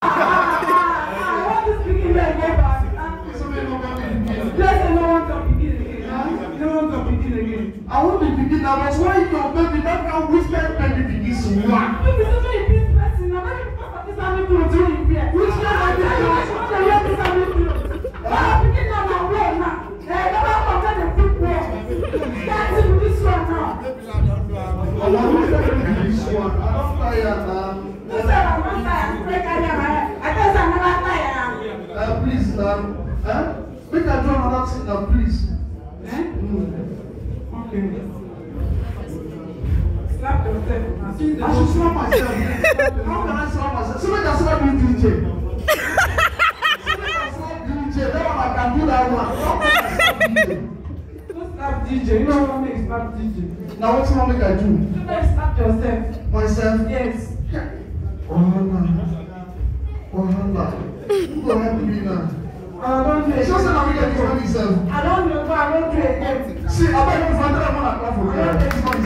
want to speak in there again, but let's no one can begin again. No one can begin again. I want to begin now, but why your baby that can whisper baby begins to work? Maybe somebody peace person. Now maybe because of this family to do in here. Which one are you? This family to. Begin now now where now? Never forget the food where. Starting with this one now. I want to this one. I don't tire now. You said I'm not tired. I guess I'm never tired. Please now. Make I do another thing now, please. Okay. Slap yourself. I should slap myself. How can I slap myself? So make I slap you, DJ. So make I slap DJ. That one I can do that one. How can I slap DJ? Don't slap DJ. You know what makes slap DJ? Now what's wrong make I do? You better slap yourself. Myself? Yes. Wahala. Who go help me now? I don't do it. It's just that I'm going to do it myself. I don't know, but I don't do it again. See, I bet you find out when I come for you.